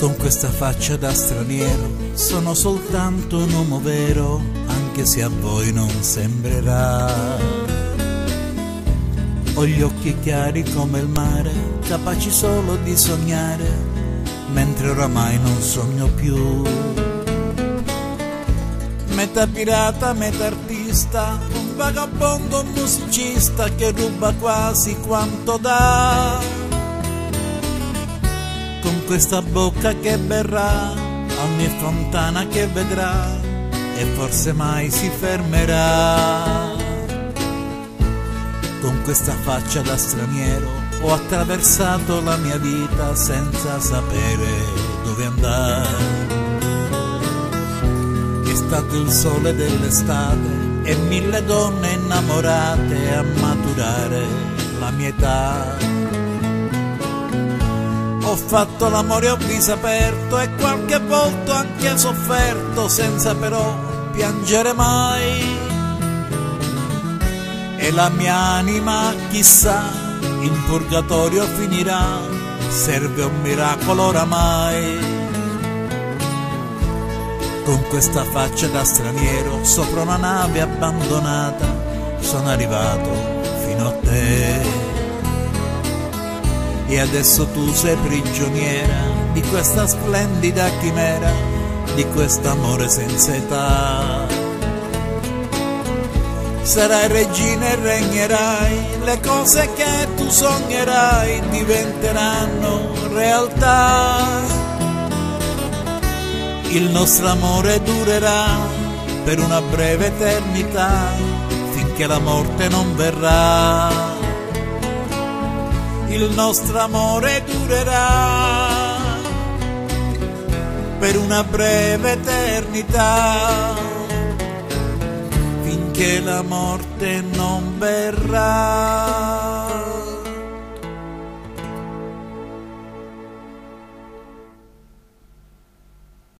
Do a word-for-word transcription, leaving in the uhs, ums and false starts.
Con questa faccia da straniero sono soltanto un uomo vero, anche se a voi non sembrerà. Ho gli occhi chiari come il mare, capaci solo di sognare, mentre oramai non sogno più. Metà pirata, metà artista, un vagabondo, un musicista che ruba quasi quanto dà. Con questa bocca che berrà a ogni fontana che vedrà e forse mai si fermerà. Con questa faccia da straniero ho attraversato la mia vita senza sapere dove andare. È stato il sole dell'estate e mille donne innamorate a maturare la mia età. Ho fatto l'amore, ho viso aperto e qualche volta anche sofferto, senza però piangere mai. E la mia anima, chissà, in purgatorio finirà, serve un miracolo oramai. Con questa faccia da straniero, sopra una nave abbandonata, sono arrivato fino a te. E adesso tu sei prigioniera di questa splendida chimera, di quest'amore senza età. Sarai regina e regnerai, le cose che tu sognerai diventeranno realtà. Il nostro amore durerà per una breve eternità, finché la morte non verrà. Il nostro amore durerà per una breve eternità, finché la morte non verrà.